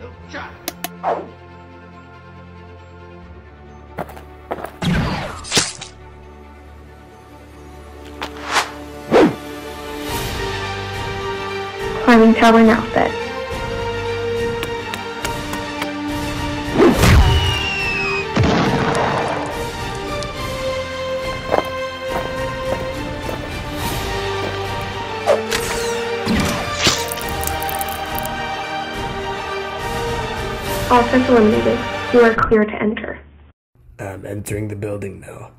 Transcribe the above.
Climbing tower now set. All sets eliminated. You are clear to enter. I'm entering the building now.